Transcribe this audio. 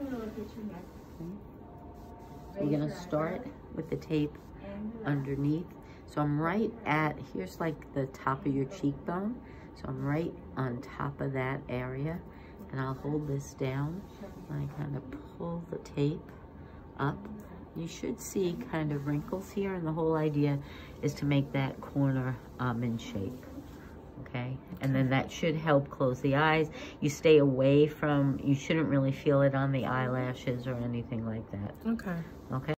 We're gonna start with the tape underneath. So I'm right at, here's like the top of your cheekbone. So I'm right on top of that area, and I'll hold this down. And I kind of pull the tape up. You should see kind of wrinkles here, and the whole idea is to make that corner in shape. Okay, and then that should help close the eyes. You stay away from, you shouldn't really feel it on the eyelashes or anything like that. Okay. Okay.